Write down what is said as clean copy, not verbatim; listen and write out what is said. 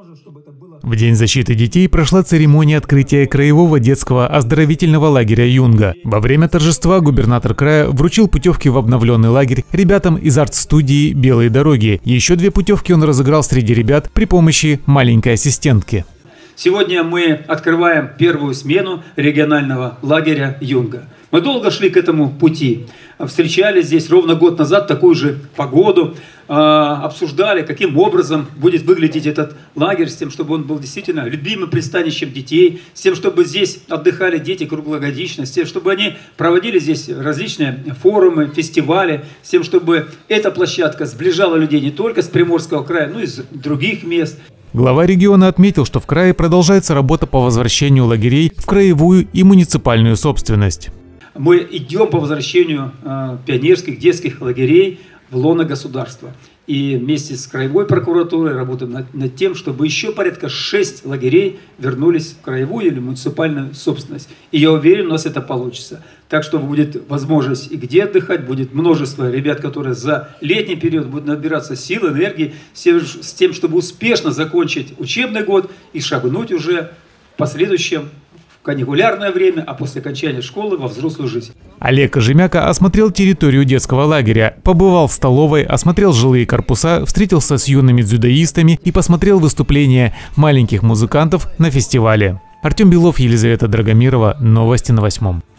В День защиты детей прошла церемония открытия краевого детского оздоровительного лагеря «Юнга». Во время торжества губернатор края вручил путевки в обновленный лагерь ребятам из арт-студии «Белые дороги». Еще 2 путевки он разыграл среди ребят при помощи маленькой ассистентки. Сегодня мы открываем первую смену регионального лагеря «Юнга». Мы долго шли к этому пути. Встречали здесь ровно год назад такую же погоду, обсуждали, каким образом будет выглядеть этот лагерь, с тем, чтобы он был действительно любимым пристанищем детей, с тем, чтобы здесь отдыхали дети круглогодично, с тем, чтобы они проводили здесь различные форумы, фестивали, с тем, чтобы эта площадка сближала людей не только с Приморского края, но и из других мест. Глава региона отметил, что в крае продолжается работа по возвращению лагерей в краевую и муниципальную собственность. Мы идем по возвращению пионерских детских лагерей в лоно государства. И вместе с краевой прокуратурой работаем над тем, чтобы еще порядка 6 лагерей вернулись в краевую или муниципальную собственность. И я уверен, у нас это получится. Так что будет возможность и где отдыхать, будет множество ребят, которые за летний период будут набираться сил, энергии, с тем, чтобы успешно закончить учебный год и шагнуть уже в последующем каникулярное время, а после окончания школы во взрослую жизнь. Олег Кожемяка осмотрел территорию детского лагеря, побывал в столовой, осмотрел жилые корпуса, встретился с юными дзюдоистами и посмотрел выступления маленьких музыкантов на фестивале. Артем Белов, Елизавета Драгомирова. Новости на 8.